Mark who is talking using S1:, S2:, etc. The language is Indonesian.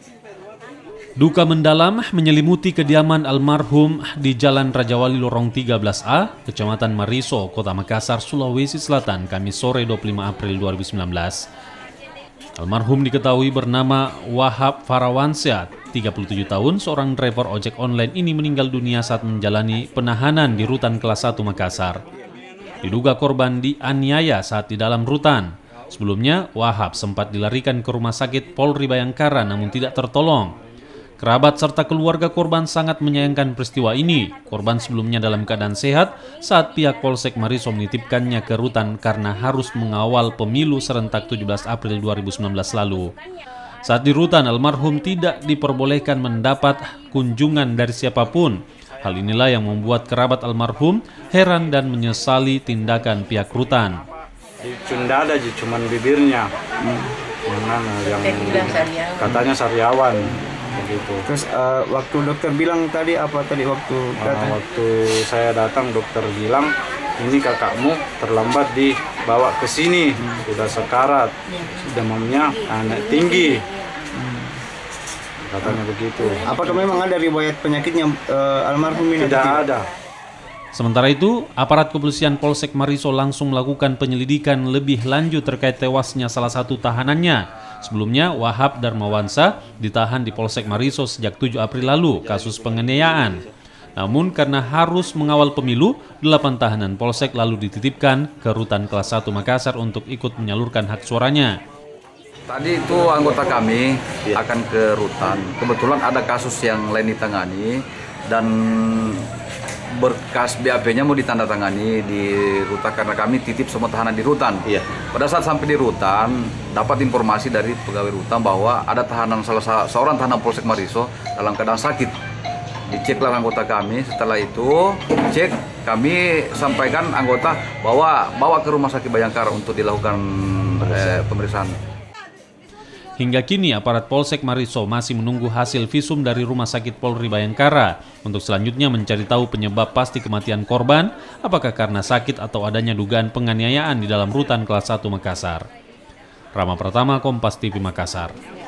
S1: Duka mendalam menyelimuti kediaman almarhum di Jalan Rajawali Lorong 13A, Kecamatan Mariso, Kota Makassar, Sulawesi Selatan, Kamis sore 25 April 2019. Almarhum diketahui bernama Wahab Farawansyah, 37 tahun, seorang driver ojek online ini meninggal dunia saat menjalani penahanan di Rutan Kelas 1 Makassar. Diduga korban dianiaya saat di dalam rutan. Sebelumnya, Wahab sempat dilarikan ke rumah sakit Polri Bayangkara namun tidak tertolong. Kerabat serta keluarga korban sangat menyayangkan peristiwa ini. Korban sebelumnya dalam keadaan sehat saat pihak Polsek Mariso menitipkannya ke rutan karena harus mengawal pemilu serentak 17 April 2019 lalu. Saat di rutan, almarhum tidak diperbolehkan mendapat kunjungan dari siapapun. Hal inilah yang membuat kerabat almarhum heran dan menyesali tindakan pihak rutan.
S2: Cunda ada cuman bibirnya, yang katanya sariawan. Begitu.
S3: Terus waktu dokter bilang tadi apa tadi waktu datang?
S2: Waktu saya datang dokter bilang ini kakakmu terlambat dibawa ke sini, sudah sekarat, demamnya naik tinggi, katanya begitu.
S3: Apakah memang ada riwayat penyakitnya almarhum ini?
S2: Tidak ada.
S1: Sementara itu, aparat kepolisian Polsek Mariso langsung melakukan penyelidikan lebih lanjut terkait tewasnya salah satu tahanannya. Sebelumnya, Wahab Darmawansa ditahan di Polsek Mariso sejak 7 April lalu, kasus penganiayaan. Namun karena harus mengawal pemilu, 8 tahanan Polsek lalu dititipkan ke Rutan Kelas 1 Makassar untuk ikut menyalurkan hak suaranya.
S4: Tadi itu anggota kami akan ke Rutan. Kebetulan ada kasus yang lain ditangani dan berkas BAP-nya mau ditandatangani di Rutan karena kami titip semua tahanan di Rutan. Pada saat sampai di Rutan, dapat informasi dari pegawai Rutan bahwa ada tahanan seorang tahanan Polsek Mariso dalam keadaan sakit. Diceklah anggota kami. Setelah itu cek, kami sampaikan anggota bawa ke rumah sakit Bayangkara untuk dilakukan pemeriksaan.
S1: Hingga kini aparat Polsek Mariso masih menunggu hasil visum dari Rumah Sakit Polri Bayangkara untuk selanjutnya mencari tahu penyebab pasti kematian korban, apakah karena sakit atau adanya dugaan penganiayaan di dalam Rutan Kelas 1 Makassar. Rama Pratama, Kompas TV Makassar.